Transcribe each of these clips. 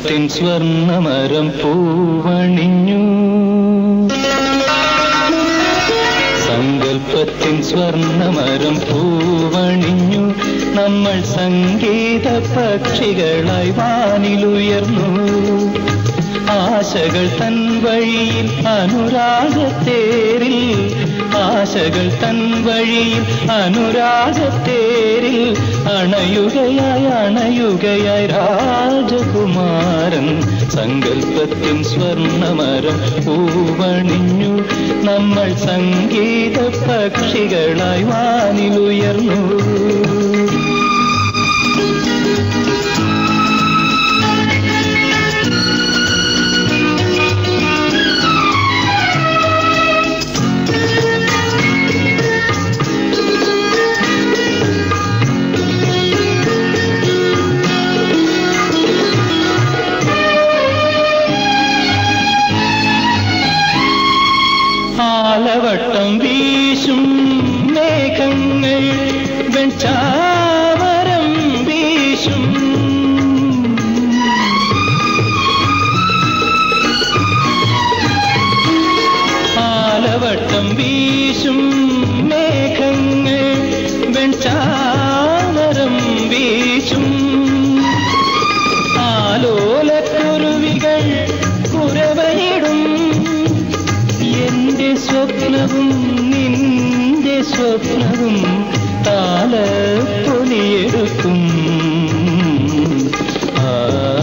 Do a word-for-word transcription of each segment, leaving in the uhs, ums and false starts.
സങ്കൽപ്പത്തിൻ സ്വർണമരം പൂവണിഞ്ഞു, സങ്കൽപ്പത്തിൻ സ്വർണമരം പൂവണിഞ്ഞു. നമ്മൾ സംഗീത പക്ഷികളായി വാനിലുയർന്നു. ആശകൾ തൻ വഴിയിൽ അനുരാഗത്തേരിൽ, ആശകൾ തൻ വഴിയിൽ അനുരാഗത്തേരിൽ അണയുകയായി അണയുകയായി രാജകുമാരൻ. സങ്കൽപ്പത്തിൻ സ്വർണമരം പൂവണിഞ്ഞു. നമ്മൾ സംഗീത പക്ഷികളായി വാനിലുയർന്നു. ആലവട്ടം വീശും മേഘങ്ങൾ വെൺചാമരം വീശും, ആലവട്ടം വീശും മേഘങ്ങൾ വെൺചാമരം വീശും. ആലോലക്കുരുവികൾ കുരവയിടും, എന്റെ സ്വപ്നവും നിന്റെ സ്വപ്നവും താലപ്പൊലിയെടുക്കും. ആ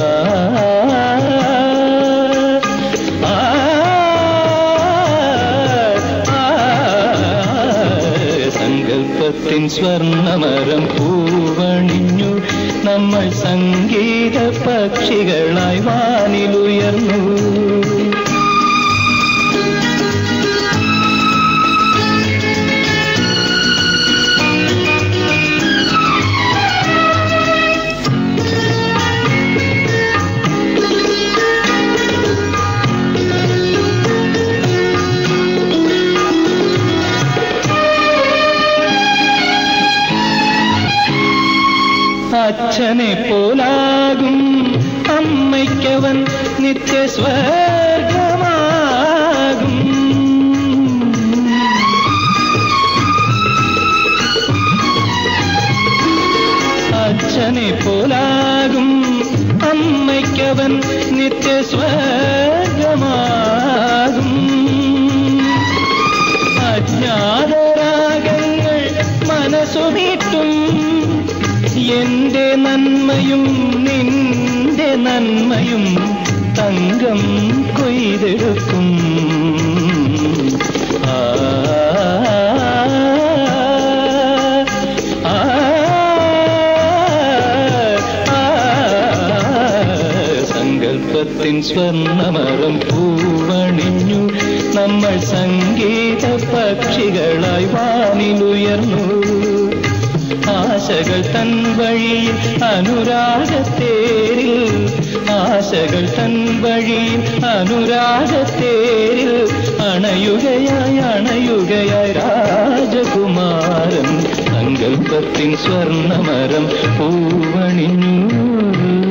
സങ്കൽപ്പത്തിൻ സ്വർണമരം പൂവണിഞ്ഞു. നമ്മൾ സംഗീത പക്ഷികളായി വാനിലുയർന്നു. അച്ഛനെ പോലാകും അമ്മയ്ക്കവൻ നിത്യസ്വർഗമാകും. അച്ഛനെ പോലാകും അമ്മയ്ക്കവൻ നിത്യസ്വർഗമാകും. അജ്ഞാതരാഗങ്ങൾ മനസ്സുമീട്ടും, എന്റെ നന്മയും നിന്റെ നന്മയും തങ്കം കൊയ്തെടുക്കും. ആ സങ്കൽപ്പത്തിൻ സ്വർണമരം പൂവണിഞ്ഞു. നമ്മൾ സംഗീത പക്ഷികളായി വാനിലുയർന്നു. ആശകൾ തൻ വഴിയിൽ അനുരാഗത്തേരിൽ, ആശകൾ തൻ വഴിയിൽ അനുരാഗത്തേരിൽ അണയുകയായി അണയുകയായി രാജകുമാരൻ. സങ്കൽപ്പത്തിൻ സ്വർണമരം പൂവണിഞ്ഞു.